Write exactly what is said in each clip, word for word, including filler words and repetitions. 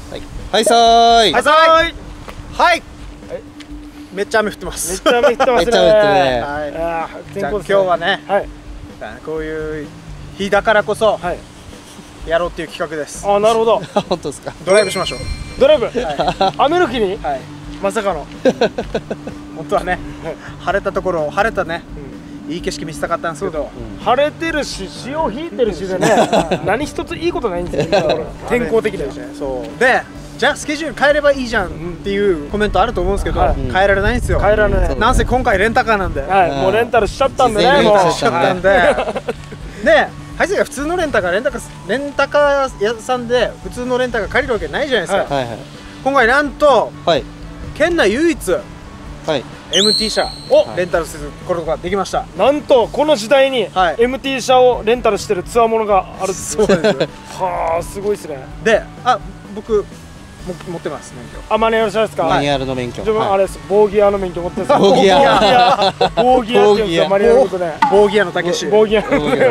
はいさーい。 はいさーい。はい。めっちゃ雨降ってます。 めっちゃ雨降ってますね。 めっちゃ降ってね。 はい。 ああ、 じゃあ今日はね、 はい。 こういう日だからこそはい。 やろうっていう企画です。 ああ、なるほど。 本当ですか。 ドライブしましょう。 ドライブ。雨の日に。 はい。 まさかの。 本当はね、晴れたところ、晴れたね。いい景色見せたかったんですけど、 晴れてるし潮引いてるしでね、何一ついいことないんですよ。天候的で。 そうで、じゃあスケジュール変えればいいじゃんっていうコメントあると思うんですけど、変えられないんですよ。 変えられない。 なんせ今回レンタカーなんで、 はい、もうレンタルしちゃったんでね、もうしちゃったんで、で、ハイセが普通のレンタカーレンタカーレンタカー屋さんで普通のレンタカー借りるわけないじゃないですか。今回なんと県内唯一エムティー 車をレンタルすることができました。 なんとこの時代に エムティー 車をレンタルしてるツアーものがある。 そうです。 はあ、すごいですね。 で、あ、僕持ってます免許。 あ、マニュアル車ですか。 マニュアルの免許。 自分あれです。ボーギアの免許持ってるんです。 ボーギア。 ボーギアって言うんですよ、マニュアルのことで。 ボーギアのたけし。 ボーギア。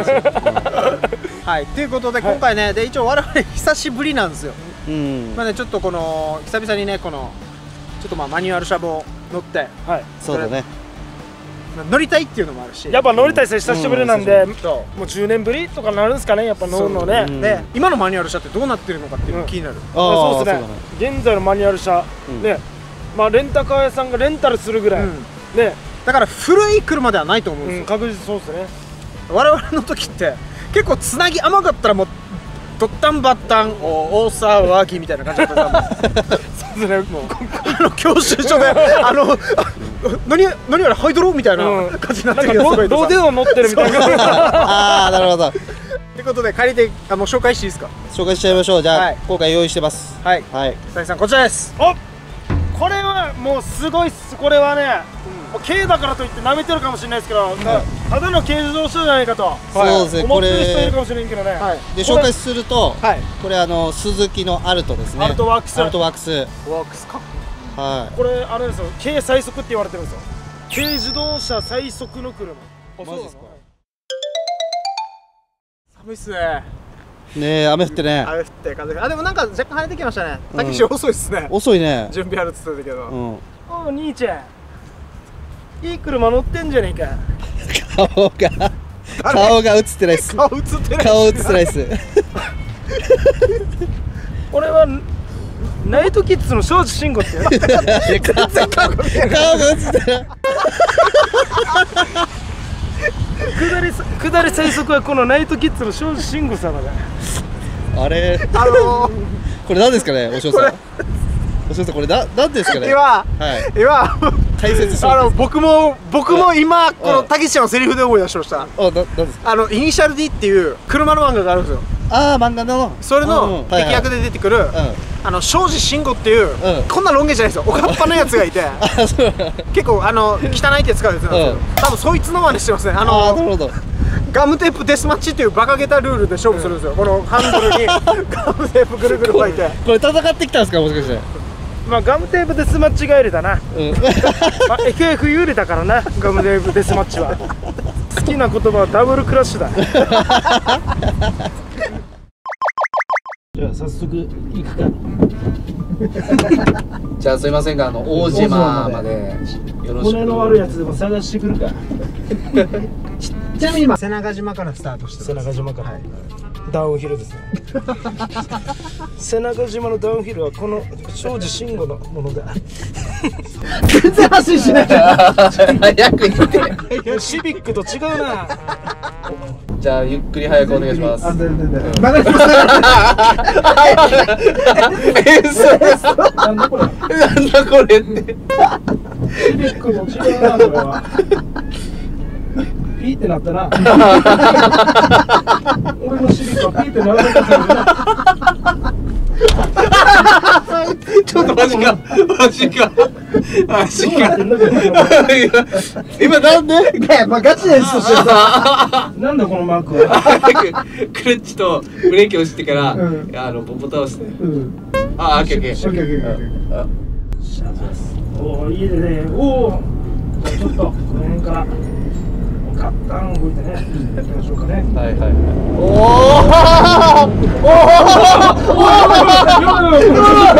はい、ということで今回ね、で一応我々久しぶりなんですよ。 うん。 まあね、ちょっとこの久々にね、このちょっとまあマニュアル車も乗って、 はい、 そうだね。 乗りたいっていうのもあるし、 やっぱ乗りたいですね、久しぶりなんで、もうじゅうねんぶりとかなるんですかね、やっぱ乗るのね。 で、今のマニュアル車ってどうなってるのかっていうの気になる。 そうですね。現在のマニュアル車ね、まあレンタカー屋さんがレンタルするぐらいね。だから古い車ではないと思うんですよ。 確実そうですね。 我々の時って結構つなぎ甘かったらもうドッタンバッタン大騒ぎみたいな感じだった。そうですね。もうあの教習所であの何何あれハイドロみたいな感じになってるけど、 ロデオ乗ってるみたいな。 ああ、なるほど。 ってことで借りてあの紹介していいですか。 紹介しちゃいましょう。じゃあ今回用意してます。 はいはい。佐々木さんこちらです。 お、これはもうすごいっす。これはね、軽だからといって舐めてるかもしれないですけど、ただの軽自動車じゃないかとそうですね。 思ってる人いるかもしれんけどね。 で紹介すると、これあのスズキのアルトですね。 アルトワークス。 アルトワークス。 ワークスか。 はい。 これあれですよ。軽最速って言われてるんですよ。軽自動車最速の車。 マジですか。 寒いっすね。 ねえ、雨降ってね。 雨降って風が。あ、でもなんか若干晴れてきましたね。たけし遅いっすね。 遅いね。 準備あるっつってたけど。 おお、兄ちゃん。いい車乗ってんじゃねえか。 顔が顔が映ってないっす。 顔映ってない。 顔映ってないっす。 俺はナイトキッズの庄司慎吾って。 顔が映ってない。 下り下り最速はこのナイトキッズの庄司慎吾様だ。 あれ、 あのこれ何ですかね、おしょうさん。おしょうさん、これな何ですかね。 今今解説しあの僕も僕も今このたけしのセリフで思い出しました。 あ、ななんですか。 あのイニシャル D っていう車の漫画があるんですよ。 ああ、漫画のそれの敵役で出てくるあの庄司慎吾っていうこんなロン毛じゃないですよ、おかっぱのやつがいて、結構あの汚いって使うやつなんですよ。多分そいつの真似してますね。あのガムテープデスマッチっていうバカげたルールで勝負するんですよ。このハンドルにガムテープぐるぐる巻いて。 これ戦ってきたんですか、もしかして。 まあガムテープデスマッチが有利だな。まあ エフエフ 有利だからな、ガムテープデスマッチは。好きな言葉はダブルクラッシュだ。じゃあ早速行くか。 じゃあすいませんが、あの大島までよろしく。 骨の悪いやつでも探してくるか。 ちなみに今瀬長島からスタートしてます。 瀬長島から、はい、ダウンヒルですね。瀬長島のダウンヒルはこの庄司慎吾のものだ。 全然発信しない。 早く言って。 シビックと違うな。 じゃあゆっくり早くお願いします。 全然全然。曲がります。 え、嘘です。なんだこれ。なんだこれって。 シビックと違うな、これは。ピーってなったな。俺のシビックはピーってならなかったな。 ちょっとマジかマジかマジか。今なんで？ ね、まあガチですとしてさ。 なんだこのマークは。 クレッチとブレーキを押してから、あのボタン押して。あ、オッケーオッケー。オッケーオッケー。 おお、いいね。おお。ちょっとこの辺から。ガッタン動いてね、行きましょうかね。 はいはい。 おお。おお。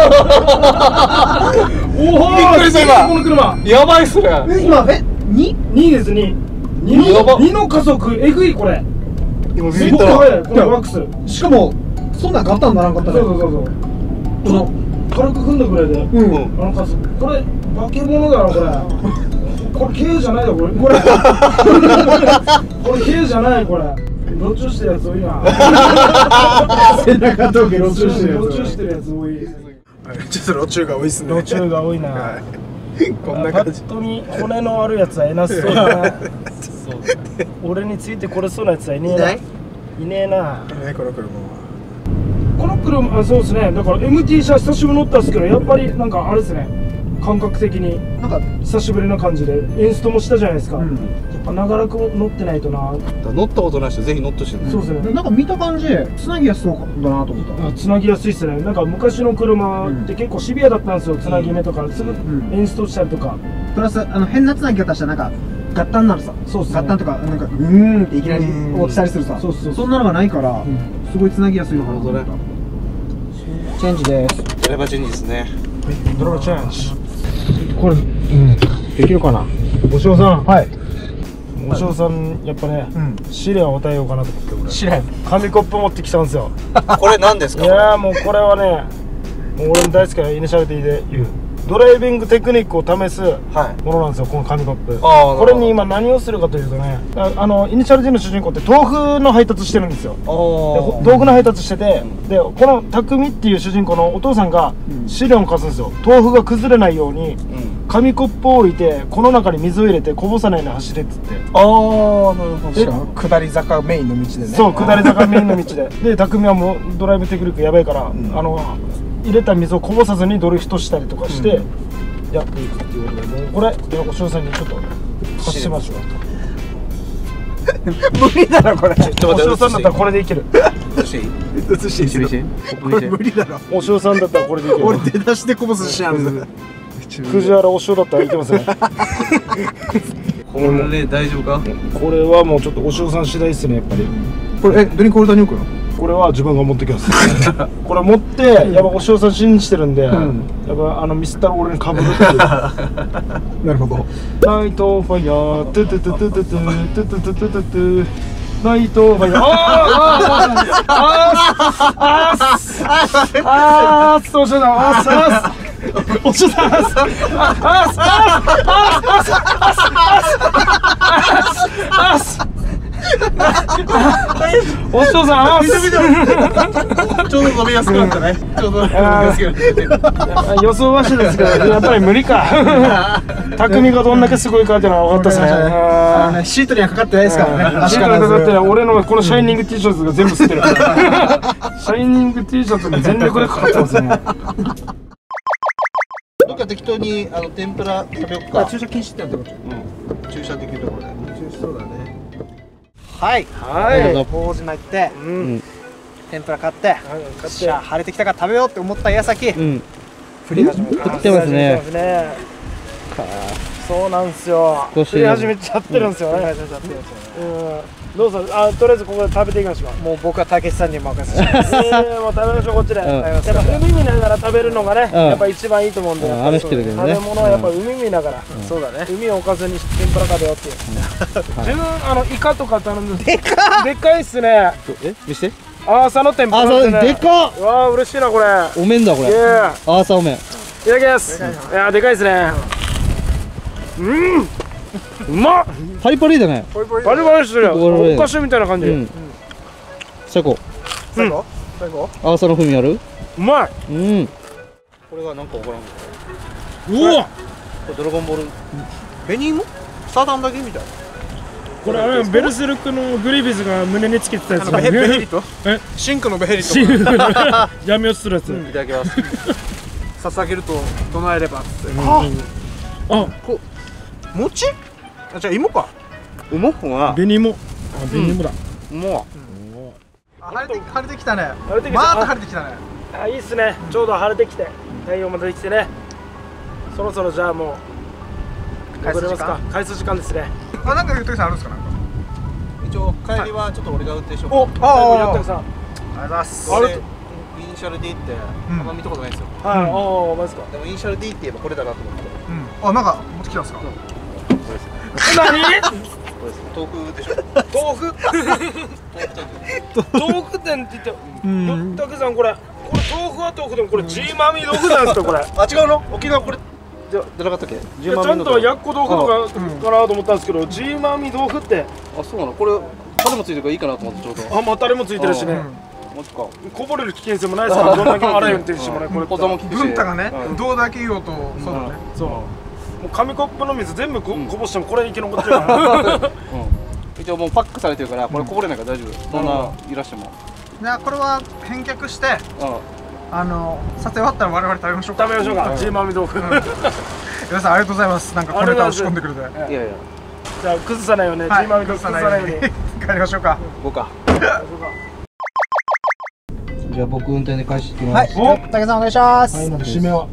おお、 びっくりした今この車やばいっすね。 今えににですににのにの加速えぐいこれ。 今すごく速いこのワックス。 しかもそんなガタンならんかったね。 そうそうそうそう。この軽く踏んだぐらいで、 うん、 あの加速。これ化け物だろこれ。これ軽じゃないよこれ。これこれ軽じゃないこれ。路中してるやつ多いな。 背中とけ路中してるやつ。 路中してるやつ多い。 ちょっと路中が多いっすね。 路中が多いな。 こんなパ感じ。 ッと見骨のあるやつはえなそうだな。俺についてこれそうなやつはいねえな。いねえな。 ね、この車は。 この車、あ、そうですね。だから エムティー 車久しぶり乗ったんですけど、やっぱりなんかあれですね。感覚的になんか久しぶりな感じでエンストもしたじゃないですか。うん、やっぱ長らく乗ってないとな。 乗ったことない人ぜひ乗ってほしい。 そうですね。 なんか見た感じつなぎやすそうだなと思った。 あ、つなぎやすいっすね。なんか昔の車って結構シビアだったんですよ。つなぎ目とかすぐエンストしたりとか。 プラスあの変なつなぎ方したらなんかガッタンになるさ。そうっすね。ガッタンとかなんかうーんっていきなり落ちたりするさ。そうそう。そんなのがないからすごいつなぎやすいのかなと思った。チェンジです。 ドライバーチェンジですね。 ドライバーチェンジ。これ、うん、できるかな。おしおさん。はい。おしおさん、やっぱね、うん、試練を与えようかなと思って、俺。試練。紙コップ持ってきたんですよ。 これ何ですか。 いやー、もうこれはね。もう俺の大好きなイニシャル D で言う。ドライビングテクニックを試すものなんですよ、この紙コップ。これに今何をするかというとね、ああのイニシャル D の主人公って豆腐の配達してるんですよ。豆腐の配達してて、でこの匠っていう主人公のお父さんが試練を課すんですよ。豆腐が崩れないように紙コップを置いてこの中に水を入れてこぼさないように走れっつって。ああ、なるほど。しかも下り坂メインの道でね。 そう、下り坂メインの道で。で匠はもうドライブテクニックやばいから、うん、あの入れた水をこぼさずにドリフトしたりとかして、うん、やっていくっていうことで、もうこれおしおさんにちょっと貸しましょう。 無理だろこれ。 おしおさんだったらこれでいける。 映していい？ 映していい？これ無理だろ。 おしおさんだったらこれでいける。 俺出だしでこぼすしある。 藤原おしおだったらいけますね。 これ大丈夫か？ これはもうちょっとおしおさん次第ですね、やっぱり。 これえドリンクホルダーに置くの？ これは自分が持ってきます。これ持ってやっぱおしおさん信じてるんで、やっぱあのミスったら俺にかぶるっていう。 なるほど。 ライトファイヤートゥトゥトゥトゥトゥトゥトゥトゥトゥトゥトゥライトファイヤー。ああああああそうしような。ああおしおさん。あああああおしおさん、ちょうど飲みやすくなったね。ちょうど飲みやすくなった。 予想はしてですけど、やっぱり無理か。匠がどんだけすごいかっていうのは分かったですね。 シートにはかかってないですからね。 シートにはかかってない。俺のこのシャイニング T シャツが全部吸ってる。シャイニング T シャツに全力でかかってますね。 どっか適当にあの天ぷら食べようか。 駐車禁止ってやってこと。 駐車できるところで。 そうだね。はいはい。ポーズ巻いて、天ぷら買って、じゃあ晴れてきたから食べようって思った矢先、降り始めた。 降ってますね。そうなんですよ。降り始めちゃってるんですよね。どうぞ、あ、とりあえずここで食べていきましょう。 もう僕はたけしさんに任せてます。 もう食べましょうこっちで。やっぱ海見ながら食べるのがね、やっぱ一番いいと思うんで。食べ物はやっぱ海見ながら。そうだね。海をおかずに天ぷら食べようっていう。自分あのイカとか頼んで。でかっ。でかいっすね。 え、見して。 アーサの天ぷら。 あ、そうでかっ。 うわ、嬉しいなこれ。 お麺だこれ。アーサお麺。いただきます。いや、でかいですね。うん。うまっ。 パリパリだね。 パリパリしてるよ。お菓子みたいな感じ。 最高。 最高。最高。 アーサの風味ある。 うまい。 うん。これがなんかわからん。 うわ。 ドラゴンボール。紅芋？サダンだけみたいな。 これあれベルセルクのグリビスが胸につけてたやつ。 ベヘリト？え？シンクのベヘリト。 闇落ちするやつ。 いただきます。 捧げると唱えればって。 あ、 こ餅？あ、じゃあ芋か。 芋は紅芋。あ、紅芋だ。 芋。 晴れて晴れてきたね。 晴れてきた。 また晴れてきたね。 あ、いいっすね。ちょうど晴れてきて太陽も出てきてね。そろそろじゃあもう戻れますか。帰す時間ですね。 あ、なんか言うときさんあるんですかなんか。 一応帰りはちょっと俺が運転しよう。 お、ああ、やったさん。 ありがとうございます。 あれ、 ニシャル D ってあんま見たことないですよ。 はい、ああ、マジか。 でもイニシャル D って言えばこれだなと思って。 あ、なんか持ってきたんですか。 何？ 豆腐でしょ。 豆腐？豆腐店って言って、よったけさんこれ、これ豆腐は豆腐でもこれジーマミ豆腐なんですかこれ？ あ、違うの？沖縄これじゃ出なかったっけ？ いやちゃんとやっこ豆腐とかかなと思ったんですけど、ジーマミ豆腐って。 あ、そうなの？これタレもついてるからいいかなと思ってちょうど。 あ、まあタレもついてるしね。 マジか。 こぼれる危険性もないですからどんだけ洗い運転してもねこれ。 保存も効くし。 文太がね、どうだけ言おうとそうだね。 そう。もう紙コップの水全部こぼしてもこれ生き残ってるから。 一応もうパックされてるからこれこぼれないから大丈夫。そんないらしても。 じゃあこれは返却して、あの撮影終わったら我々食べましょうか。 食べましょうか。ジーマミ豆腐。 皆さんありがとうございます。なんかこれから仕込んでくれて。いやいや。 じゃあ崩さないように、ジーマミ豆腐崩さないように。 帰りましょうか。 行こうか。じゃあ僕運転で返してきます。 はい。武さんお願いします。 はい、なんで締めは。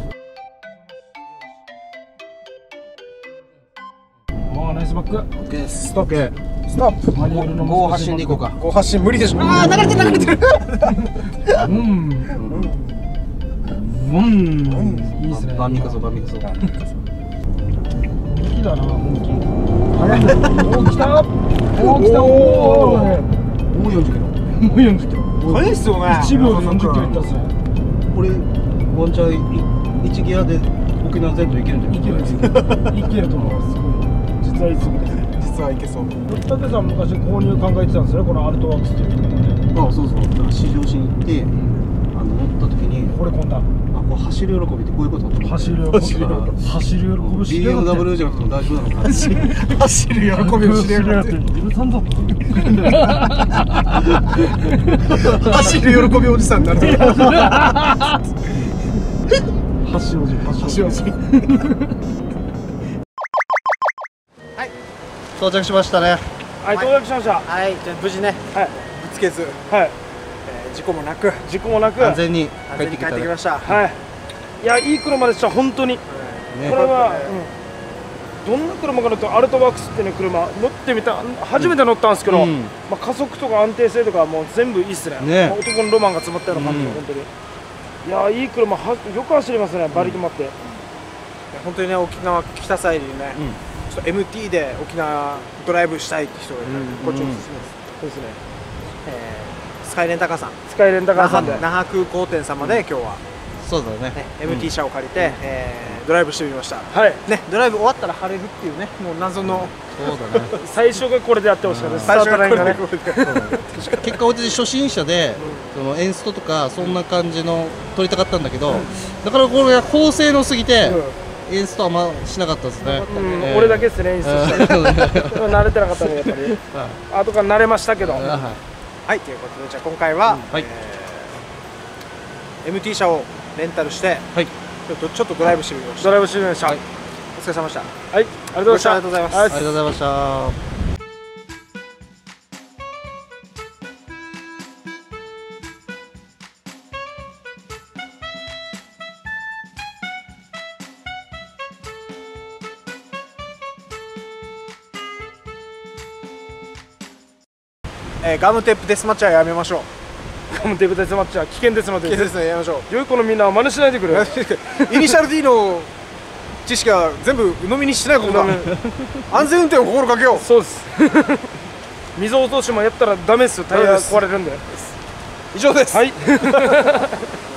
ああ、ナイスバック。 オッケーです。 ストップ。ストップ。 マニュアルのご発進でいこうか。 ご発進無理でしょ。ああ、流れてる流れてる。 うん。うん。いいですね。 バンミカソバンミカソ。 本気だな、本気。おお、来た。おお、来た。おお。 もうよんじゅっキロ。 もうよんじゅっキロ。 早いっすよね。 いちびょうでよんじゅっキロいったっすね。 これワンチャンいちギアで沖縄全土行けるんじゃない？ いける。いけると思います。実はいつもです。 実はいけそう。 武さん昔購入考えてたんですよね、このアルトワークスっていうのね。 ああ、そうそう。だから試乗しに行ってあの乗った時にこれこんな。 あ、これ走る喜びってこういうことだと思う。 走る喜び。走る喜び。 ビーエムダブリュー じゃなくても大丈夫なのかな。 走る喜びを知れるって。 許さんぞ。 走る喜びおじさんになる。 走おじ。 走おじ。はい。 到着しましたね。 はい、到着しました。 はい、じゃあ無事ね。はい。ぶつけず。 はい。 事故もなく。 事故もなく。 安全に帰ってきました。 はい。いや、いい車でした、本当に。これは。どんな車か乗ってアルトワークスっていう車乗ってみた初めて乗ったんですけど、まあ加速とか安定性とかもう全部いいっすね。男のロマンが詰まったような感じで本当に。いやいい車はよく走りますね、馬力もあって。 本当にね、沖縄来た際にね、ちょっと エムティー で沖縄ドライブしたいって人がいたらこっちおすすめです。 そうですね。 スカイレンタカーさん、 スカイレンタカーさんで那覇空港店様で今日はそうだね。 エムティー 車を借りてドライブしてみました。 はいね、ドライブ終わったら晴れるっていうね、もう謎の。 そうだね。 最初がこれでやってほしかったです。 最初がこれで。 結果俺初心者でそのエンストとかそんな感じの撮りたかったんだけど、だからこれが高性能すぎてエンストあんましなかったですね。 俺だけですね、エンストした慣れてなかったね、やっぱり。後から慣れましたけど。はい、 ということでじゃあ今回は エムティー 車をレンタルしてちょっとドライブしてみました。 ドライブしてみました。お疲れ様でした。 はい、ありがとうございました。 ありがとうございます。 ありがとうございました。 えー、ガムテープデスマッチはやめましょう。 ガムテープデスマッチは危険ですので、 危険ですね、やめましょう。 良い子のみんなは真似しないでくれ。 イニシャル D の知識は全部鵜呑みにしてないことだ。安全運転を心がけよう。 そうです。溝落としもやったらダメですよ、タイヤ壊れるんで。 以上です。 はい。